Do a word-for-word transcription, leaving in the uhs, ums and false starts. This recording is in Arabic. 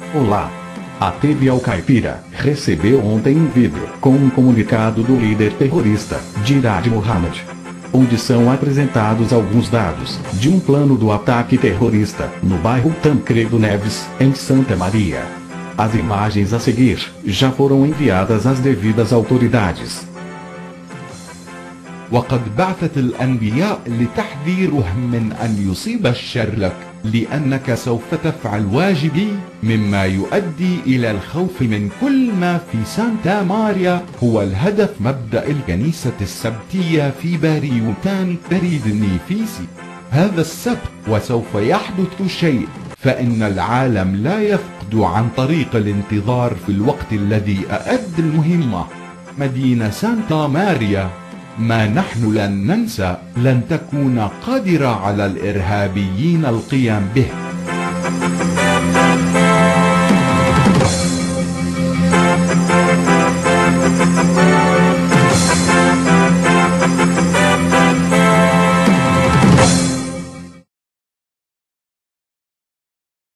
Olá! A T V Al Caipira recebeu ontem um vídeo com um comunicado do líder terrorista, Jihad Mohammed, onde são apresentados alguns dados de um plano do ataque terrorista no bairro Tancredo Neves, em Santa Maria. As imagens a seguir já foram enviadas às devidas autoridades. وقد بعثت الأنبياء لتحذيرهم من أن يصيب الشر لك، لأنك سوف تفعل واجبي، مما يؤدي إلى الخوف من كل ما في سانتا ماريا هو الهدف. مبدأ الكنيسة السبتية في باريوتان بريد النيفيسي هذا السبت، وسوف يحدث شيء، فإن العالم لا يفقد عن طريق الانتظار في الوقت الذي أؤدي المهمة. مدينة سانتا ماريا، ما نحن لن ننسى، لن تكون قادرة على الإرهابيين القيام به.